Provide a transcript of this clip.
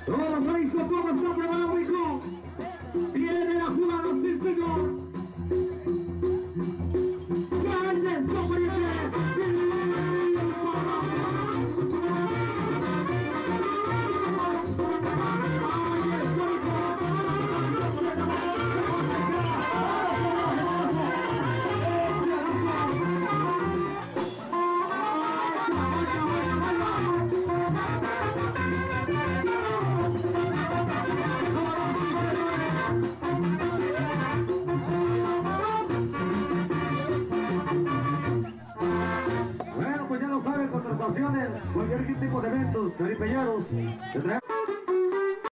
Todo se hizo, todo está preparado, hijo. Viene la jugada, sí, señor. Calles, Bueno, pues ya lo saben, contrataciones, cualquier tipo de eventos, caripeñados,